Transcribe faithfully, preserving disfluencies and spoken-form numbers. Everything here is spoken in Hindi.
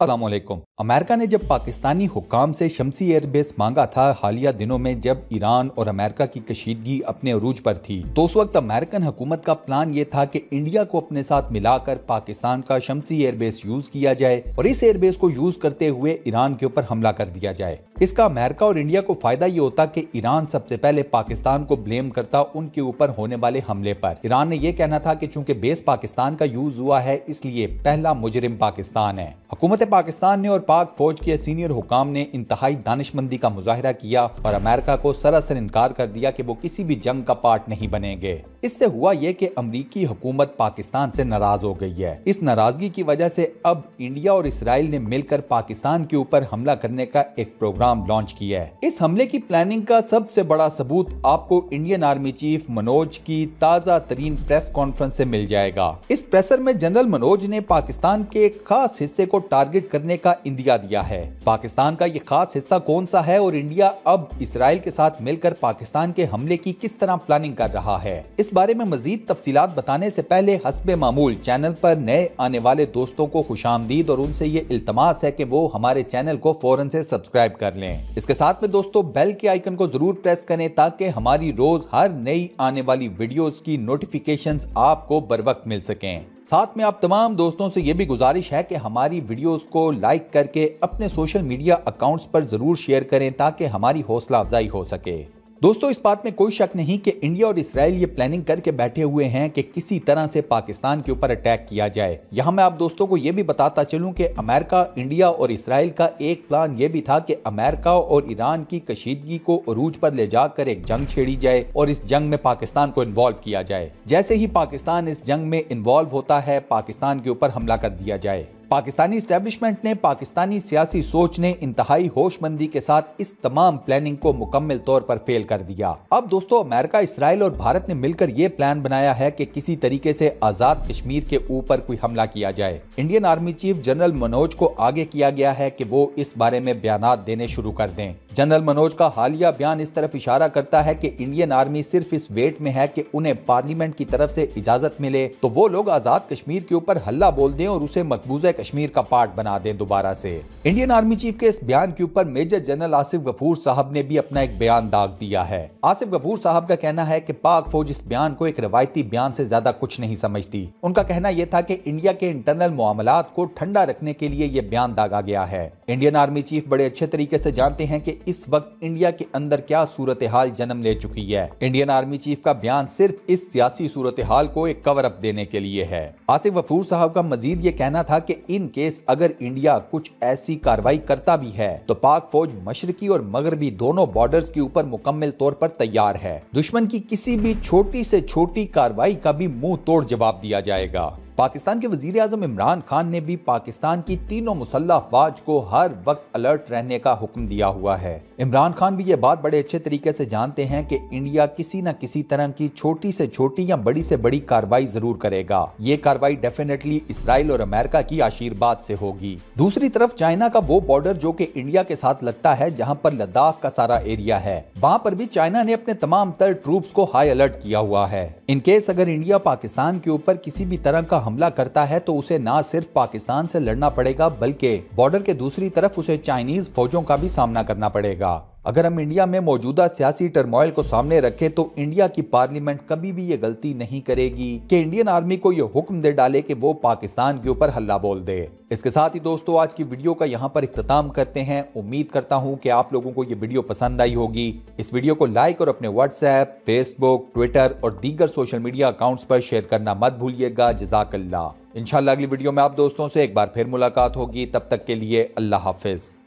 अस्सलामुअलैकुम। अमेरिका ने जब पाकिस्तानी हुक्काम से शमसी एयरबेस मांगा था हालिया दिनों में, जब ईरान और अमेरिका की कशीदगी अपने अरूज पर थी, तो उस वक्त अमेरिकन हुकूमत का प्लान ये था कि इंडिया को अपने साथ मिलाकर पाकिस्तान का शमसी एयरबेस यूज किया जाए और इस एयरबेस को यूज करते हुए ईरान के ऊपर हमला कर दिया जाए। इसका अमेरिका और इंडिया को फायदा ये होता कि ईरान सबसे पहले पाकिस्तान को ब्लेम करता उनके ऊपर होने वाले हमले पर। ईरान ने यह कहना था कि चूंकि बेस पाकिस्तान का यूज हुआ है इसलिए पहला मुजरिम पाकिस्तान है। हुकूमत पाकिस्तान ने और पाक फौज के सीनियर हुकाम ने इंतहाई दानिशमंदी का मुजाहिरा किया और अमेरिका को सरासर इनकार कर दिया कि वो किसी भी जंग का पार्ट नहीं बनेंगे। इससे हुआ यह कि अमरीकी हुकूमत पाकिस्तान से नाराज हो गई है। इस नाराजगी की वजह से अब इंडिया और इसराइल ने मिलकर पाकिस्तान के ऊपर हमला करने का एक प्रोग्राम लॉन्च किया है। इस हमले की प्लानिंग का सबसे बड़ा सबूत आपको इंडियन आर्मी चीफ मनोज की ताजा तरीन प्रेस कॉन्फ्रेंस से मिल जाएगा। इस प्रेसर में जनरल मनोज ने पाकिस्तान के एक खास हिस्से को टारगेट करने का इंदिया दिया है। पाकिस्तान का ये खास हिस्सा कौन सा है और इंडिया अब इसराइल के साथ मिलकर पाकिस्तान के हमले की किस तरह प्लानिंग कर रहा है, इस बारे में मजीद तफसीलात बताने से पहले हस्बे मामूल चैनल पर नए आने वाले दोस्तों को खुशामदीद और उनसे ये इल्तमास है कि वो हमारे चैनल को फौरन से सब्सक्राइब कर लें। इसके साथ में दोस्तों बेल के आइकन को जरूर प्रेस करें ताकि हमारी रोज हर नई आने वाली वीडियोस की नोटिफिकेशंस आपको बर वक्त मिल सकें। साथ में आप तमाम दोस्तों से यह भी गुजारिश है कि हमारी वीडियोस को लाइक करके अपने सोशल मीडिया अकाउंट्स पर जरूर शेयर करें ताकि हमारी हौसला अफजाई हो सके। दोस्तों इस बात में कोई शक नहीं कि इंडिया और इसराइल ये प्लानिंग करके बैठे हुए हैं कि किसी तरह से पाकिस्तान के ऊपर अटैक किया जाए। यहाँ मैं आप दोस्तों को ये भी बताता चलूं कि अमेरिका, इंडिया और इसराइल का एक प्लान ये भी था कि अमेरिका और ईरान की कशीदगी को अरूज पर ले जाकर एक जंग छेड़ी जाए और इस जंग में पाकिस्तान को इन्वॉल्व किया जाए। जैसे ही पाकिस्तान इस जंग में इन्वॉल्व होता है, पाकिस्तान के ऊपर हमला कर दिया जाए। पाकिस्तानी एस्टेब्लिशमेंट ने, पाकिस्तानी सियासी सोच ने इंतहाई होशमंदी के साथ इस तमाम प्लानिंग को मुकम्मल तौर पर फेल कर दिया। अब दोस्तों अमेरिका, इसराइल और भारत ने मिलकर यह प्लान बनाया है कि किसी तरीके से आजाद कश्मीर के ऊपर कोई हमला किया जाए। Indian army chief general Manoj को आगे किया गया है कि वो इस बारे में बयानात देने शुरू कर दें। जनरल मनोज का हालिया बयान इस तरफ इशारा करता है कि इंडियन आर्मी सिर्फ इस वेट में है कि उन्हें पार्लियामेंट की तरफ से इजाजत मिले तो वो लोग आजाद कश्मीर के ऊपर हल्ला बोल दें और उसे मकबूजा कश्मीर का पार्ट बना दें दोबारा से। इंडियन आर्मी चीफ के इस बयान के ऊपर मेजर जनरल आसिफ गफूर साहब ने भी अपना एक बयान दाग दिया है। आसिफ गफूर साहब का कहना है कि पाक फौज इस बयान को एक रवायती बयान से ज्यादा कुछ नहीं समझती। उनका कहना यह था कि इंडिया के इंटरनल मामलात को ठंडा रखने के लिए यह बयान दागा गया है। इंडियन आर्मी चीफ बड़े अच्छे तरीके से जानते हैं कि इस वक्त इंडिया के अंदर क्या सूरत हाल जन्म ले चुकी है। इंडियन आर्मी चीफ का बयान सिर्फ इस सियासी सूरत हाल को एक कवर अप देने के लिए है। आसिफ गफूर साहब का मजीद ये कहना था कि इन केस अगर इंडिया कुछ ऐसी कार्रवाई करता भी है तो पाक फौज मशरकी और मगरबी दोनों बॉर्डर्स के ऊपर मुकम्मल तौर पर तैयार है। दुश्मन की किसी भी छोटी से छोटी कार्रवाई का भी मुंह तोड़ जवाब दिया जाएगा। पाकिस्तान के वजीर आजम इमरान खान ने भी पाकिस्तान की तीनों मुसल्लह अफवाज को हर वक्त अलर्ट रहने का हुक्म दिया हुआ है। इमरान खान भी ये बात बड़े अच्छे तरीके से जानते हैं कि इंडिया किसी न किसी तरह की छोटी से छोटी या बड़ी से बड़ी कार्रवाई जरूर करेगा। ये कार्रवाई डेफिनेटली इसराइल और अमेरिका की आशीर्वाद से होगी। दूसरी तरफ चाइना का वो बॉर्डर जो कि इंडिया के साथ लगता है, जहां पर लद्दाख का सारा एरिया है, वहां पर भी चाइना ने अपने तमाम तर ट्रूप्स को हाई अलर्ट किया हुआ है। इनकेस अगर इंडिया पाकिस्तान के ऊपर किसी भी तरह का हमला करता है तो उसे ना सिर्फ पाकिस्तान से लड़ना पड़ेगा बल्कि बॉर्डर के दूसरी तरफ उसे चाइनीज फौजों का भी सामना करना पड़ेगा। अगर हम इंडिया में मौजूदा सियासी टर्मोइल को सामने रखें तो इंडिया की पार्लियामेंट कभी भी ये गलती नहीं करेगी कि इंडियन आर्मी को ये हुक्म दे डाले कि वो पाकिस्तान के ऊपर हल्ला बोल दे। इसके साथ ही दोस्तों आज की वीडियो का यहाँ पर इख्तिताम करते हैं। उम्मीद करता हूँ कि आप लोगों को ये वीडियो पसंद आई होगी। इस वीडियो को लाइक और अपने व्हाट्सएप, फेसबुक, ट्विटर और दीगर सोशल मीडिया अकाउंट्स पर शेयर करना मत भूलिएगा। जज़ाकल्लाह। इंशाल्लाह अगली वीडियो में आप दोस्तों से एक बार फिर मुलाकात होगी। तब तक के लिए अल्लाह हाफिज।